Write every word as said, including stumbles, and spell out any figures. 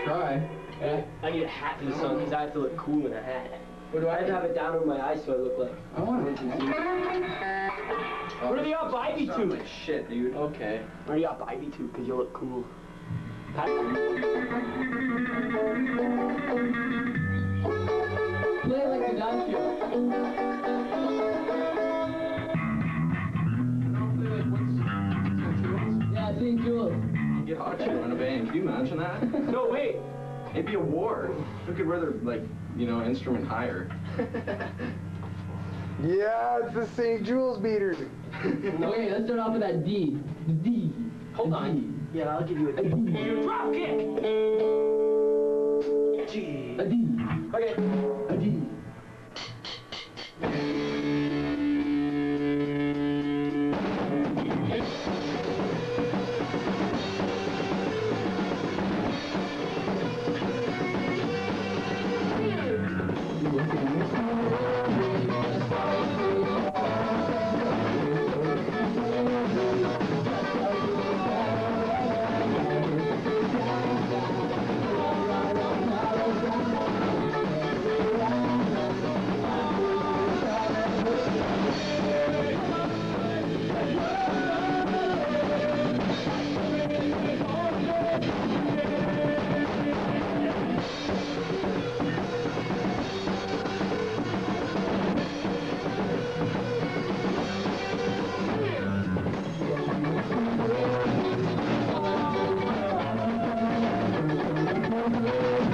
try. Yeah. I need a hat for the sun because I have to look cool in a hat. What do I I have to have it down over my eyes so I look like. I want it. What are the up Ivy to? Like shit, dude. Okay. What are you up Ivy to? Because you look cool. Pat Play like a Dodgeville. Yeah, Saint Jules. Get hot chill in a band. Can you imagine that? No, wait. It'd be a war. Who could rather, like, you know, instrument higher? Yeah, it's the Saint Jules beaters. Okay, let's start off with that D. The D. Hold the on. D. Yeah, I'll give you a D. Drop kick! G. A D. Okay. A D. Thank you.